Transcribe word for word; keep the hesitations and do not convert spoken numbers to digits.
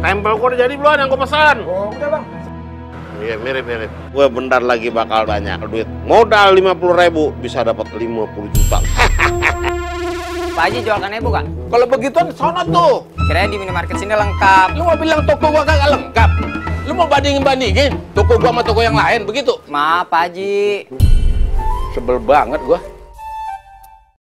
Tempel gua udah jadi belum yang gua pesan? Oh, udah bang. Iya, mirip-mirip. Gue bentar lagi bakal banyak duit. Modal lima puluh ribu bisa dapat lima puluh juta. Pak Haji jual kanebo kan? Kalau begituan sono tuh. Kirain di minimarket sini lengkap. Lu mau bilang toko gua kagak lengkap? Lu mau bandingin-bandingin toko gua sama toko yang lain begitu? Maaf Pak Haji. Sebel banget gua.